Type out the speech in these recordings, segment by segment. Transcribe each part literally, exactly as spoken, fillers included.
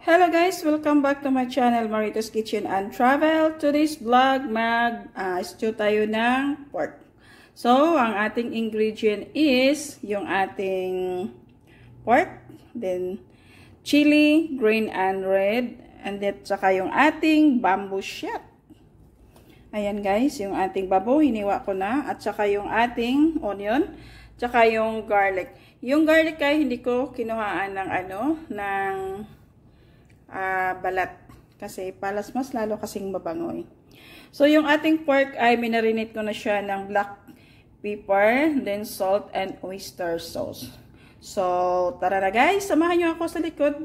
Hello guys! Welcome back to my channel, Marito's Kitchen and Travel. Today's vlog, mag uh, stew tayo ng pork. So, ang ating ingredient is yung ating pork, then chili, green and red, and then saka yung ating bamboo shoot. Ayan guys, yung ating babo, hiniwa ko na, at saka yung ating onion, saka yung garlic. Yung garlic ay hindi ko kinuhaan ng ano, ng Uh, balat kasi palas mas lalo kasing mabangoy. So yung ating pork ay minarinate ko na siya ng black pepper, then salt and oyster sauce. So tara na guys, samahan niyo ako sa likod.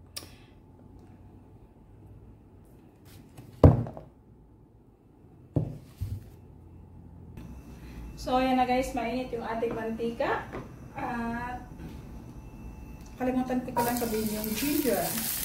So ayan na guys, mainit yung ating mantika at kalimutan ko lang sabihin yung ginger.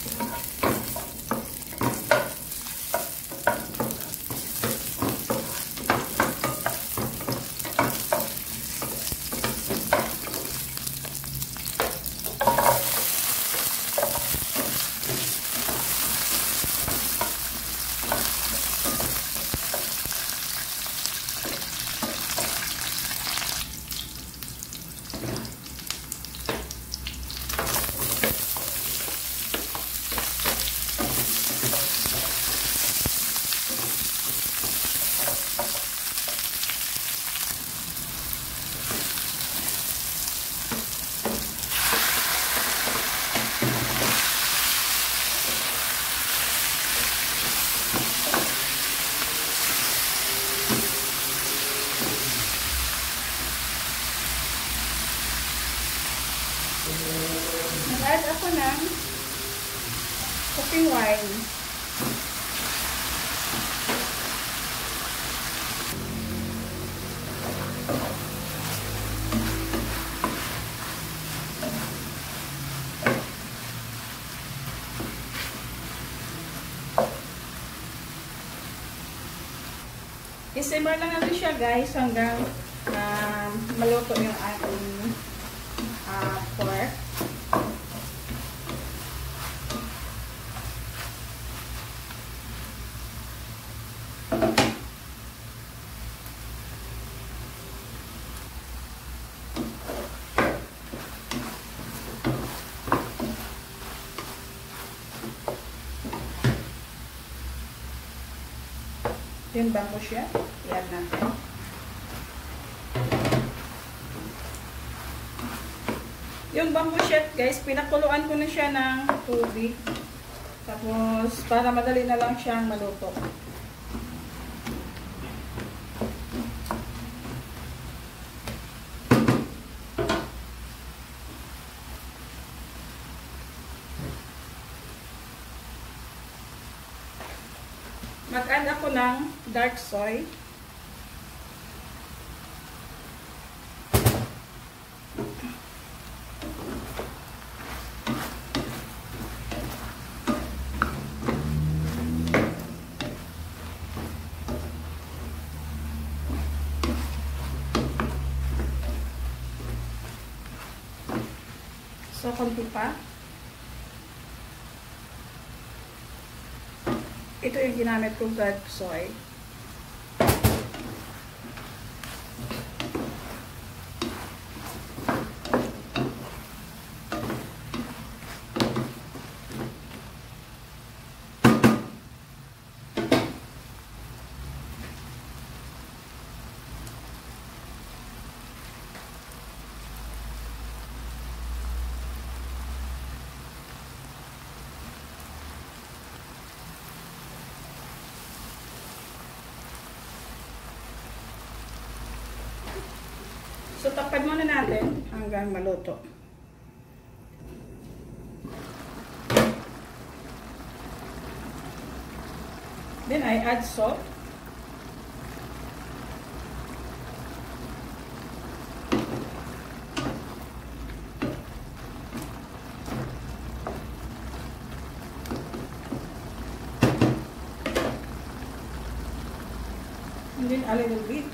Nag-add ako ng cooking wine. I-simmer lang natin siya guys hanggang uh, maluto yung ating uh, pork. Yung bamboo shoot, i-add natin. Yung bamboo shoot guys, pinakuluan ko na siya ng tubig. Tapos, para madali na lang siyang maluto. Mag-add ako ng dark soy. So, konti pa. Ito yung ginamit kong dark soy. So, takpan muna natin hanggang maluto. Then, I add salt. And then, a little bit.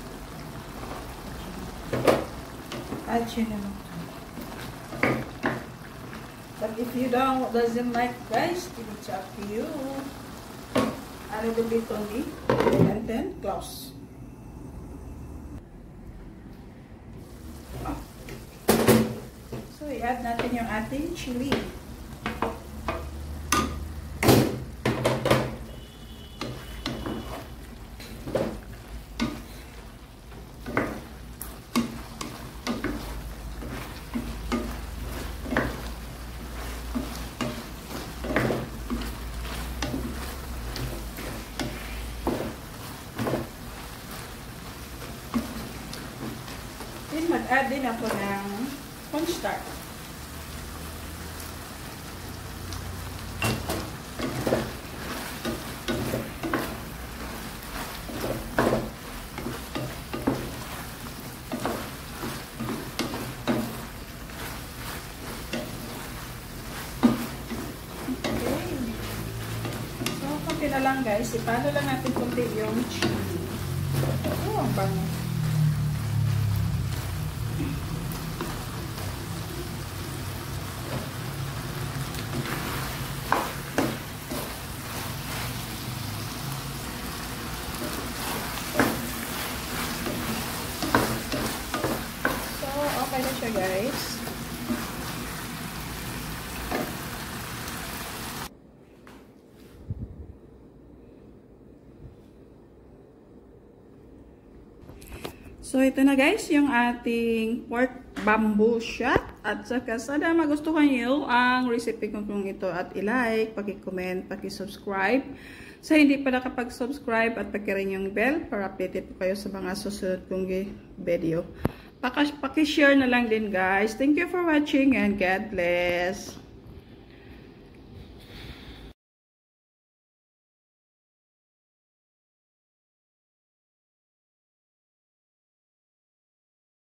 Add siya naman. But if you don't doesn't like rice, it's up to you. A little bit only, and then close. So, i-add natin yung ating chili. Then, mag-add din ako ng cornstarch. Na lang guys, ipalo lang natin kunti yung chili. Oh, ang bango. So, okay na siya guys. So, ito na guys, yung ating pork bamboo shot. At saka, sana magustuhan nyo ang recipe ko kung ito. At i-like, paki-comment, paki-subscribe. Sa hindi pa nakapag-subscribe at paki-ring yung bell para updated po kayo sa mga susunod kong video. Paki-share na lang din guys. Thank you for watching and God bless.